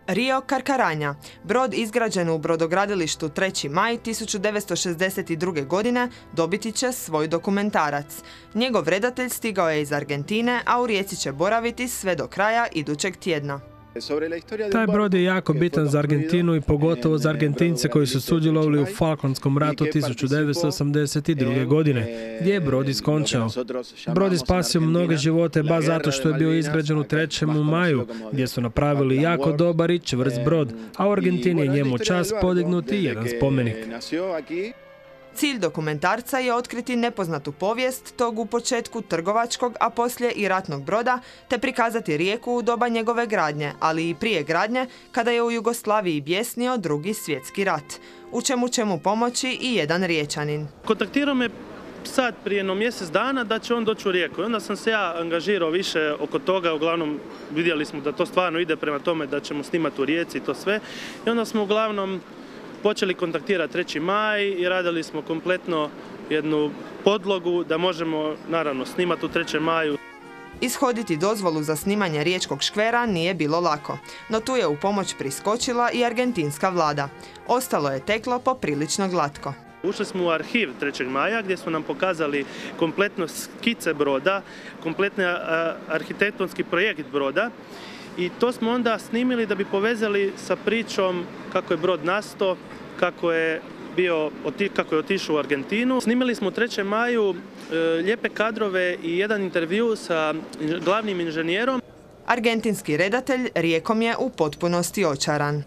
Rio Carcaranja, brod izgrađen u brodogradilištu 3. maj 1962. godine, dobiti će svoj dokumentarac. Njegov redatelj stigao je iz Argentine, a u Rijeci će boraviti sve do kraja idućeg tjedna. Taj brod je jako bitan za Argentinu i pogotovo za Argentince koji su sudjelovali u Falklandskom ratu 1982. godine, gdje je brod iskončao. Brod je spasio mnoge živote baš zato što je bio izgrađen u 3. maju, gdje su napravili jako dobar i čvrst brod, a u Argentini je njemu čast podignuti jedan spomenik. Cilj dokumentarca je otkriti nepoznatu povijest tog u početku trgovačkog, a poslije i ratnog broda, te prikazati Rijeku u doba njegove gradnje, ali i prije gradnje, kada je u Jugoslaviji bjesnio Drugi svjetski rat, u čemu će mu pomoći i jedan Riječanin. Kontaktirao me sad prije mjesec dana da će on doći u Rijeku. I onda sam se ja angažirao više oko toga, uglavnom vidjeli smo da to stvarno ide prema tome da ćemo snimati u Rijeci i to sve. I onda smo uglavnom počeli kontaktirati 3. maj i radili smo kompletno jednu podlogu da možemo, naravno, snimati u 3. maju. Ishoditi dozvolu za snimanje riječkog škvera nije bilo lako, no tu je u pomoć priskočila i argentinska vlada. Ostalo je teklo poprilično glatko. Ušli smo u arhiv 3. maja gdje su nam pokazali kompletno skice broda, kompletni arhitektonski projekt broda. I to smo onda snimili da bi povezali sa pričom kako je brod nastao, kako je otišao u Argentinu. Snimili smo u 3. maju lijepe kadrove i jedan intervju sa glavnim inženjerom. Argentinski redatelj Rijekom je u potpunosti očaran.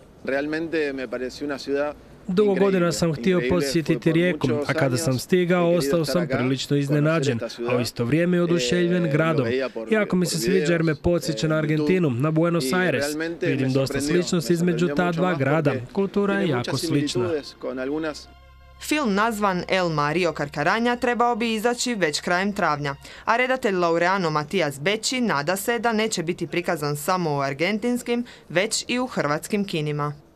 Dugo godina sam htio posjetiti Rijeku, a kada sam stigao, ostao sam prilično iznenađen, a u isto vrijeme oduševljen gradom. Jako mi se sviđa jer me podsjeća na Argentinu, na Buenos Aires. Vidim dosta sličnosti između ta dva grada. Kultura je jako slična. Film nazvan Elma Rio Carcaranja trebao bi izaći već krajem travnja, a redatelj Laureano Matias Becci nada se da neće biti prikazan samo u argentinskim, već i u hrvatskim kinima.